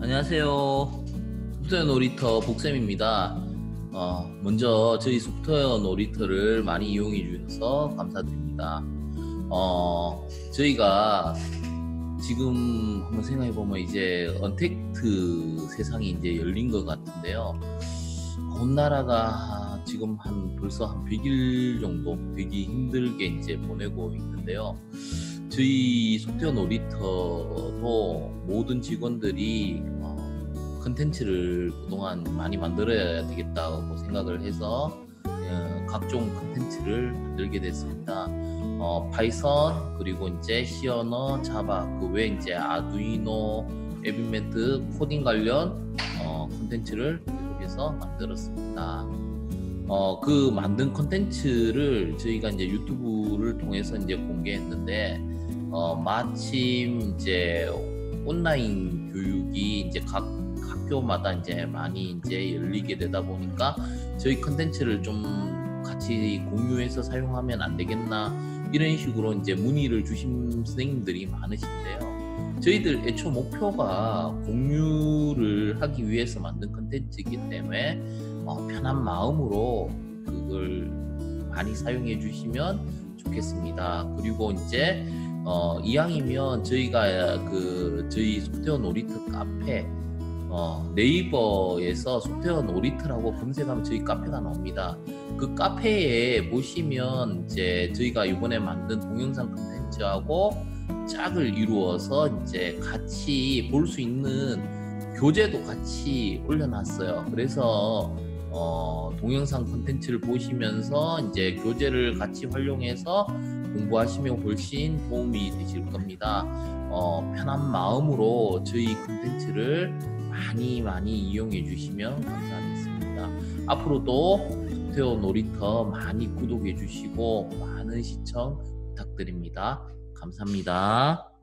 안녕하세요. 소프트웨어 놀이터 복쌤입니다. 먼저 저희 소프트웨어 놀이터를 많이 이용해 주셔서 감사드립니다. 저희가 지금 한번 생각해 보면 이제 언택트 세상이 이제 열린 것 같은데요. 온 나라가 지금 벌써 한 100일 정도 되게 힘들게 이제 보내고 있는데요. 저희 소프트웨어 놀이터도 모든 직원들이 컨텐츠를 그동안 많이 만들어야 되겠다고 생각을 해서 각종 컨텐츠를 만들게 됐습니다. 파이썬 그리고 이제 C 언어, 자바 그 외에 이제 아두이노, 에비멘트, 코딩 관련 컨텐츠를 계속해서 만들었습니다. 그 만든 컨텐츠를 저희가 이제 유튜브를 통해서 이제 공개했는데 마침 이제 온라인 교육이 이제 각 학교마다 이제 많이 이제 열리게 되다 보니까 저희 컨텐츠를 좀 같이 공유해서 사용하면 안 되겠나 이런 식으로 이제 문의를 주신 선생님들이 많으신데요. 저희들 애초 목표가 공유를 하기 위해서 만든 컨텐츠이기 때문에 편한 마음으로 그걸 많이 사용해 주시면 좋겠습니다. 그리고 이제 이왕이면 저희가 저희 소프트웨어 놀이터 카페 네이버에서 소프트웨어 놀이터라고 검색하면 저희 카페가 나옵니다. 그 카페에 보시면 이제 저희가 이번에 만든 동영상 컨텐츠하고 짝을 이루어서 이제 같이 볼 수 있는 교재도 같이 올려놨어요. 그래서 동영상 콘텐츠를 보시면서 이제 교재를 같이 활용해서 공부하시면 훨씬 도움이 되실 겁니다. 편한 마음으로 저희 콘텐츠를 많이 이용해 주시면 감사하겠습니다. 앞으로도 소프트웨어 놀이터 많이 구독해 주시고 많은 시청 부탁드립니다. 감사합니다.